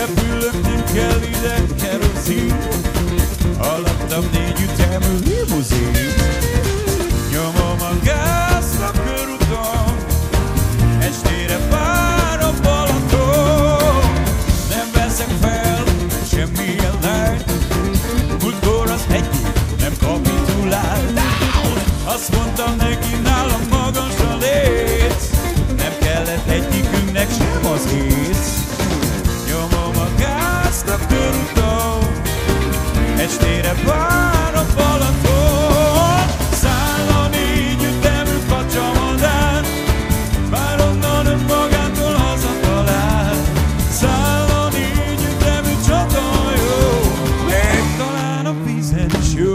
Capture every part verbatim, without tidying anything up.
repülök, nem kell ide kerozin, alattam négy ütemű limuzin. Nyomom a gázt a körúton, estére vár a Balaton. Nem veszek fel semmilyen lányt, múltkor az egyik nem kapitulál. Azt mondtam neki, nálam magas a léc, nem kellett egyikünknek sem az ész. Nyomom a gázt a körúton, estére vár a Balaton. Száll a négy ütemű Kacsamadár, bár onnan önmagától hazatalál. Száll a négy ütemű csatahajó, még talán a vízen is jó.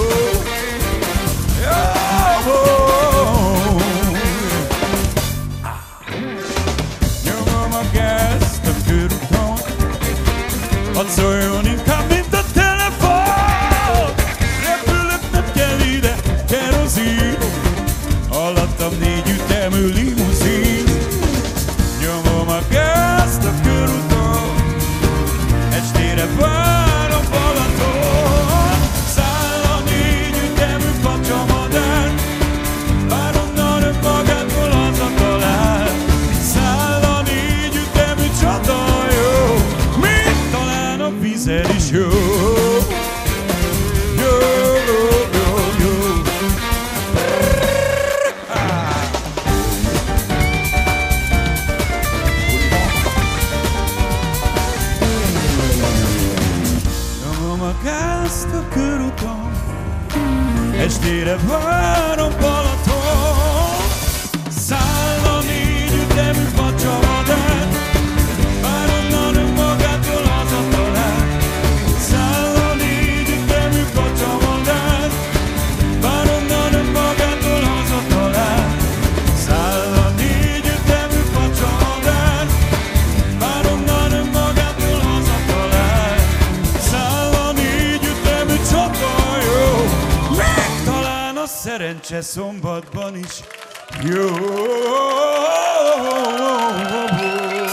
Nyomom a gázt a körúton, hadd szóljon inkább, mint a telefon. Repülök, nem kell ide kerozin, alattam négy ütemű limuzin. Nyomom a gázt a körúton, estére vár a Balaton. Száll a négy ütemű Kacsamadár, bár onnan önmagától hazatalál. Száll a négy ütemű csatahajó, még talán a vízen is jó. Jó, jó, jó, jó. Nyomom a gázt a körúton, estére vár a Balaton. Száll a négy ütemű Kacsamadár, bár onnan önmagától hazatalál. Száll a négy ütemű Kacsamadár, bár onnan önmagától hazatalál. Száll a négy ütemű Kacsamadár, bár onnan önmagától hazatalál. Száll a négy ütemű csatahajó, még talán a szerencse szombatban is jó.